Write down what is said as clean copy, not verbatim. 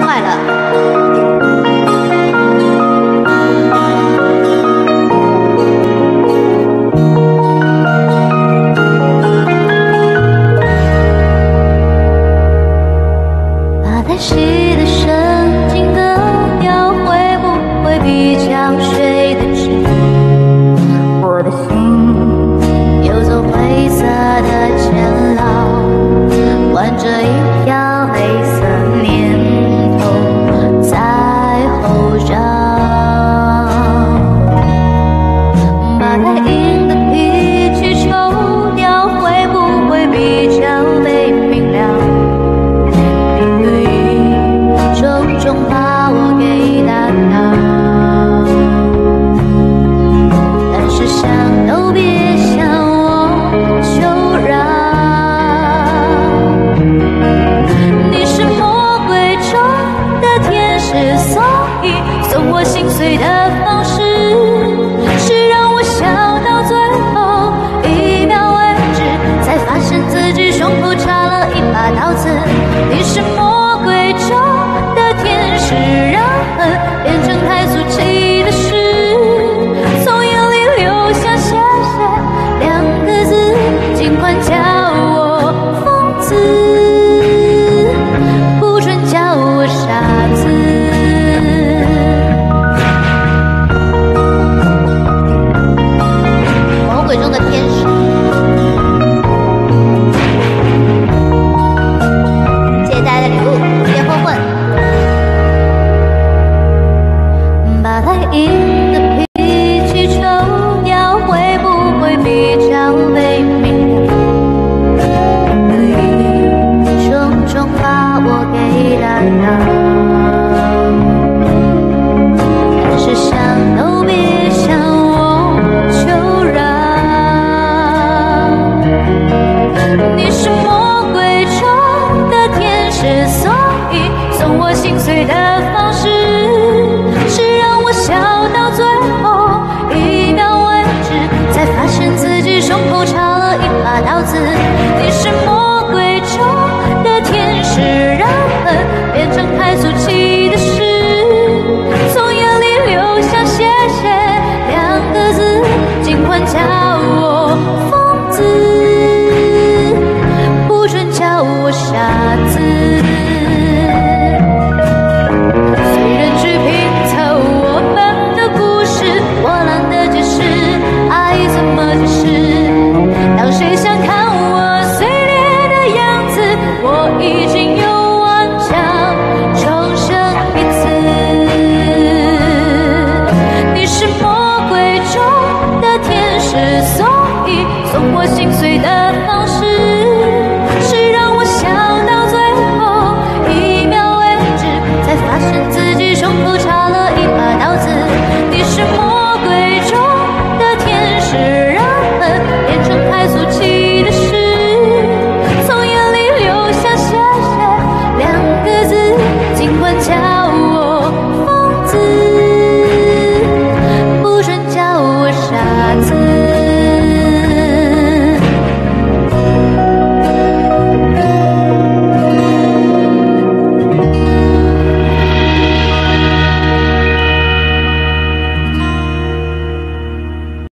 坏了。把太细的神经割掉，会不会比较睡得着？我的心游走灰色的监牢，玩着一条黑色念头在后照。把太硬的脾气抽掉，会不会比较被明了？一个一种种把我给打倒。但是想都别想我求饶。你是魔鬼中的天使，所以送我心碎的方式是让我笑到最后一秒为止，才发现自己胸口插了一把刀子。你是魔鬼中的天使，让恨变成太俗气的事，从眼里流下谢谢两个字，尽管叫我疯子，不准叫我傻子。魔鬼中的天使，谢谢大家的礼物，谢谢混混。把太硬的脾气抽掉，会不会比较被明了？一种种把我给打倒。但是想都别想我求饶。你是魔鬼中的天使，所以送我心碎的方式